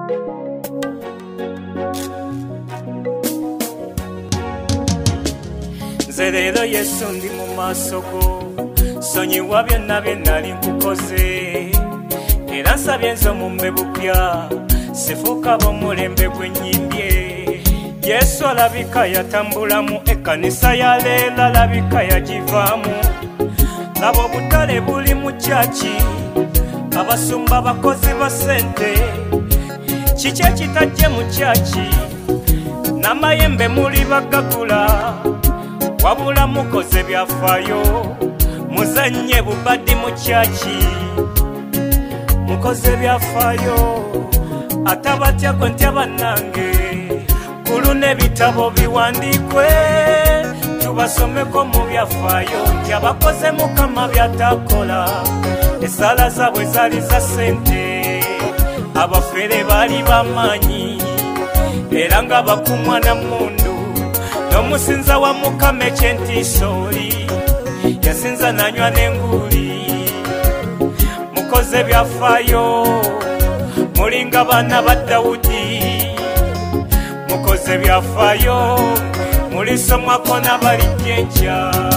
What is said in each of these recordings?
Zerero Yesu ndi mu maaso go sonyiwa byonna bye nali nkukoze era nsabye nzo mumbe bupya sifuuka b'omulembe gwenyimbye Yesu alabika yatambulamu ekkanisa ya leero alabika yagivaamu laba obutale buli mu kyaki abasumba abakozi ba ssente kiki ekitajje mu kyaki n'amayembe muli bagagula wabula mukoze byafaayo muzanye bubaddi mu kyaki mukoze byafaayo atabatya gwe ntya bannange kulu n'ebitabo biwandiikwe tubasomeko mu byafaayo nti abakoze mukama byatakola esaala zaabwe zaali za ssente abafere baali bamaanyi era nga bakumwana mundu n'omusinza wa mukama ekyentiisooli yasinza nanywa n'enguuli mukoze byafaayo mulinga baana ba Dawudi mukoze byafaayo mulisomwako n'abalijja enkya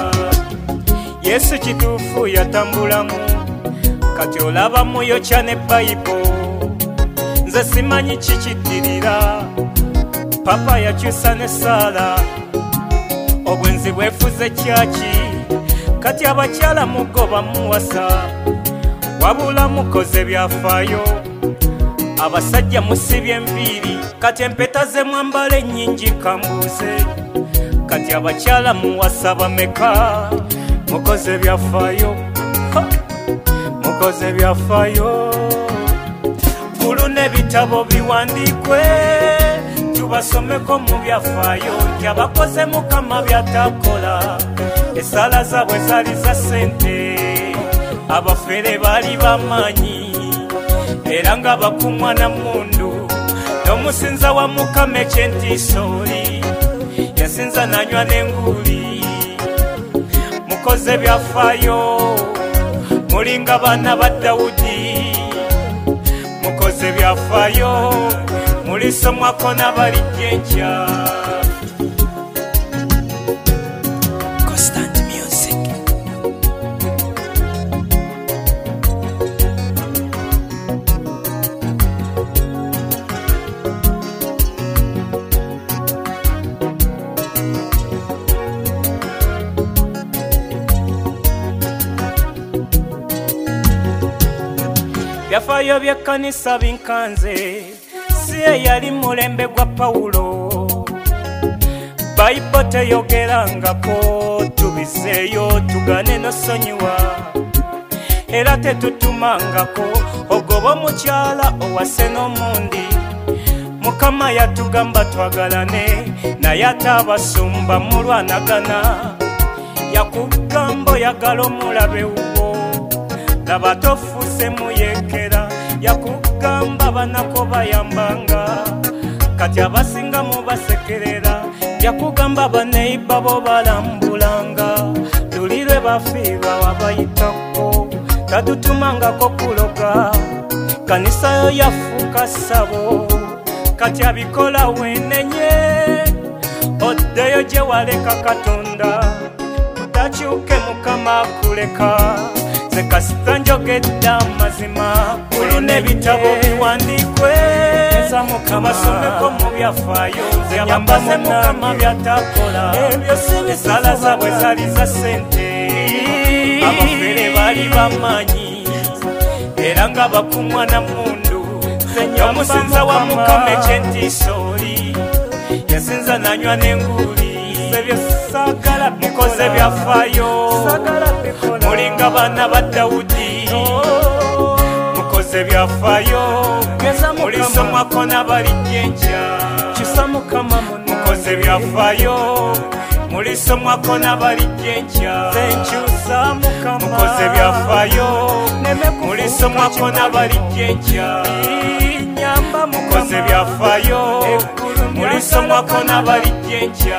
Yesu kituufu yatambulamu kati olaba muyokya ne Bayibo nze simanyi kikiddirira papa yakyusa ne Saala obwenzi bwefuze kyaki kati abakyala mugoba muwasa wabula mukoze byafaayo abasajja musibye enviiri kati empeta ze mwambala ennyingi kambuuze kati abakyala muwasa bameka mukoze byafaayo mukoze byafaayo kulu n'ebitabo biwandiikwe tubasomeko mu byafaayo nti abakoze mukama byatakola esaala zaabwe zaali za ssente abafere baali bamaanyi era nga bakumwana mundu n'omusinza wa mukama ekyentiisooli yasinza nanywa n'enguuli mukoze byafaayo mulinga baana ba Dawudi mukoze byafaayo mulisomwako n'abalijja enkya byafaayo by'ekkanisa binkanze si eyali mulembe gwa Pawulo Bayibo teyogerangako tubiseeyo tugane n'osonyiwa era tetutumangako ogoba omukyala owase n'omundi mukama yatugamba twagalane naye ate abasumba mulwanagana yakugamba oyagala omulabe wuwo laba tofuuse muyekera yakugamba banako bayambanga kati abasinga mubasekerera yakugamba baneiba bo balambulanga luli lwe bafiirwa wabayitako tatutumangako kuloga kanisa yo yafuuka ssabo kati abikola wenenye oddeyo gye waleka Katonda takyuke mukama akuleka ze kasita njogedde amazima kulu n'ebitabo biwandiikwe basomeko mu byafaayo ze abakoze mukama byatakola esaala zaabwe zaali za ssente abafere baali bamaanyi era nga bakumwana mundu n'omusinza wa mukama ekyentiisooli yasinza nanywa n'enguuli mukoze byafaayo mulinga baana ba Dawudi mukoze byafaayo mulisomwako n'abalijja enkya mukoze byafaayo mulisomwako n'abalijja enkya mukoze byafaayo mulisomwako n'abalijja enkya mukoze byafaayo mulisomwako n'abalijja enkya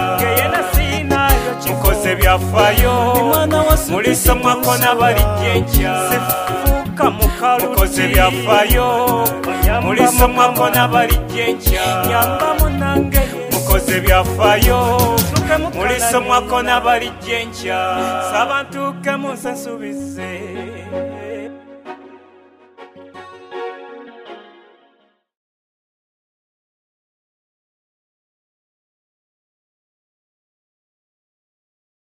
mukoze byafaayo mulisomwako n'abalijja enkya tuka mukalu mukoze byafaayo mulisomwako n'abalijja enkya nyamba munange mukoze byafaayo mulisomwako n'abalijja enkya sabantuke munsansubize